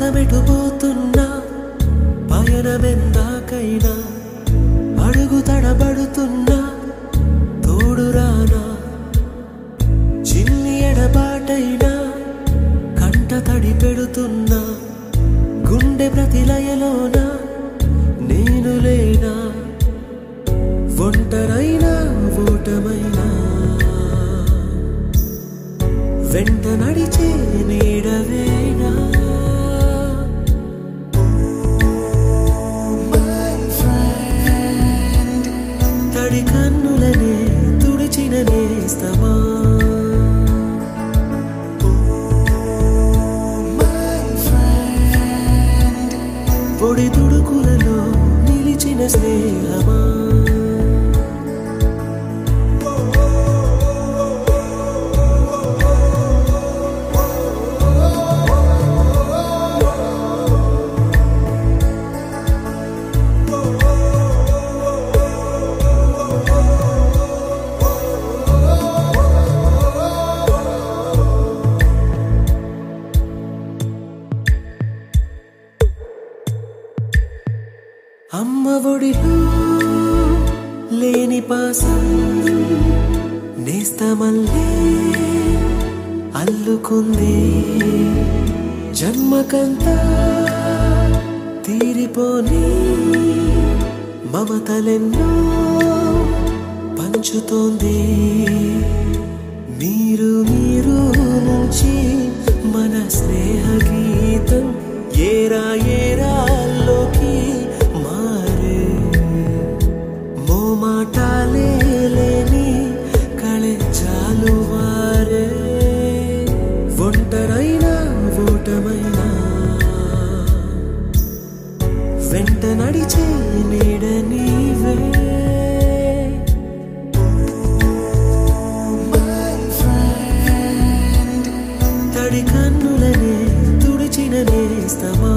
మనమెటుపోతున్నా పయనమెందాకైనా అడుగు తడబడుతున్నా తోడురానా చిన్ని ఎడబాటైనా కంట తడి పెడుతున్నా గుండె ప్రతిలయలోన నేను లేనా ఒంటరైనా ఓటమైనా వెంట నడిచే నీడవేనా తడి కన్నులనే తుడిచిన నేస్తమా పొడి తుడుకులలో నిలిచిన స్నేహమా అమ్మ ఒడిలో లేని పాసం నేస్తమల్లే అల్లుకుంది జన్మకంతా తీరిపోని మమతలెన్నో పంచుతోంది మీరు నుంచి మన స్నేహ గీతం ఏరా ఏరాల్లోకి మాటాలే లేని కళెజాలు వారే ఒంటరైనా ఓటమైనా వెంట నడిచే నీడ నీవే తడి కన్నులనే తుడిచిన నేస్తమా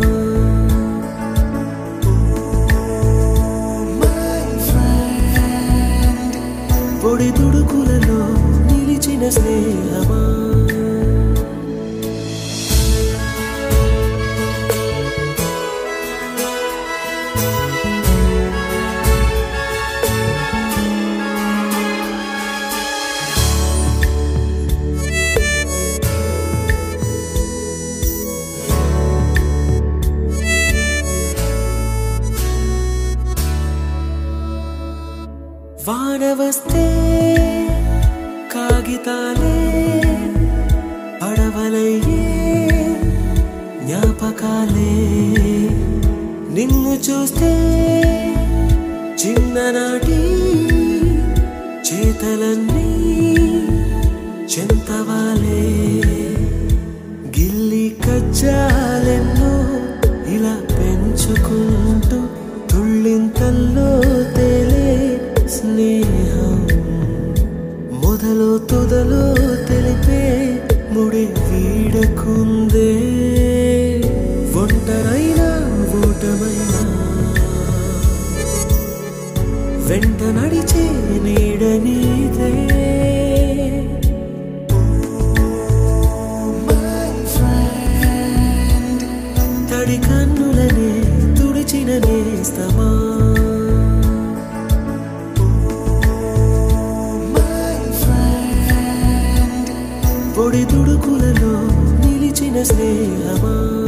పొడి తుడుకులలో నిలిచిన స్నేహమా వాన వస్తే కాగితాలే పడవలయ్యే జ్ఞాపకాలే నిన్ను చూస్తే చిన్ననాటి చేతలన్నీ చెంతవాలే గిల్లి కజ్జాలెన్నో ఇలా పెంచుకుంటూ తుళ్ళింతల్లో తేలే స్నేహం మొదలో తుదలో తెలిపే ముడి వీడకుందే ఒంటరైనా ఓటమైనా వెంట నడిచే నీడ నీదే తడి కన్నులనే తుడిచిన నేస్తమా పొడి తుడుకులలో నిలిచిన స్నేహమా